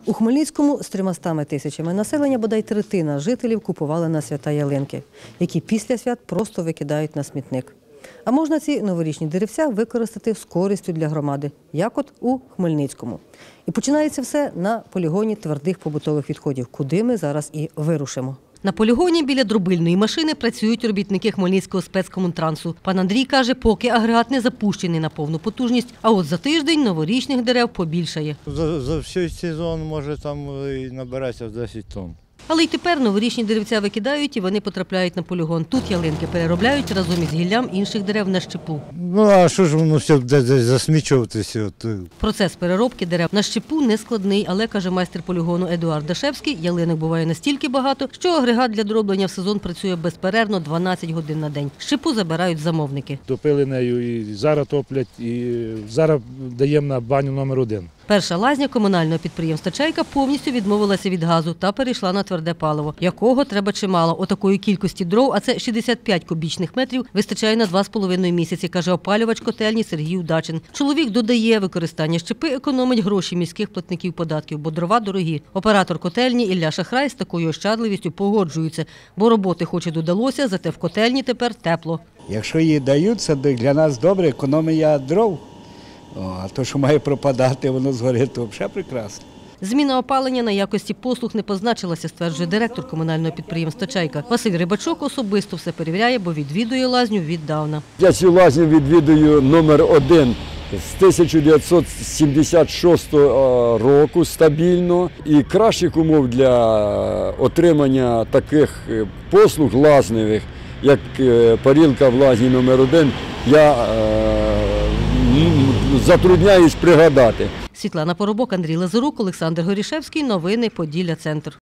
У Хмельницькому з 300 тисячами населення бодай третина жителів купували на свята ялинки, які після свят просто викидають на смітник. А можна ці новорічні деревця використати з користю для громади, як от у Хмельницькому. І починається все на полігоні твердих побутових відходів, куди ми зараз і вирушимо. На полігоні біля дробильної машини працюють робітники Хмельницького спецкомунтрансу. Пан Андрій каже, поки агрегат не запущений на повну потужність, а от за тиждень новорічних дерев побільшає. За всій сезон може там і набиратися 10 тонн. Але й тепер новорічні деревця викидають і вони потрапляють на полігон. Тут ялинки переробляють разом із гіллям інших дерев на щепу. Ну а що ж воно все буде засмічуватися? Процес переробки дерев на щепу не складний, але, каже майстер полігону Едуард Дашевський, ялинок буває настільки багато, що агрегат для дроблення в сезон працює безперервно 12 годин на день. Щепу забирають замовники. Топили нею і зараз топлять, і зараз даємо на баню номер 1. Перша лазня комунального підприємства «Чайка» повністю відмовилася від газу та перейшла на тверде паливо, якого треба чимало. Отакої кількості дров, а це 65 кубічних метрів, вистачає на 2,5 місяці, каже опалювач котельні Сергій Удачин. Чоловік додає, використання щепи економить гроші міських платників податків, бо дрова дорогі. Оператор котельні Ілля Шахрай з такою ощадливістю погоджується, бо роботи хоч і додалося, зате в котельні тепер тепло. Якщо її дають, це для нас добре, економія дров. А то, що має пропадати, воно згорить, то взагалі прекрасно. Зміна опалення на якості послуг не позначилася, стверджує директор комунального підприємства «Чайка». Василь Рибачок особисто все перевіряє, бо відвідує лазню віддавна. Я цю лазню відвідую номер 1 з 1976 року стабільно. І кращих умов для отримання таких послуг лазневих, як парілка в лазні номер 1, я затрудняюсь пригадати. Світлана Поробок, Андрій Лазарук, Олександр Горішевський. Новини Поділля Центр.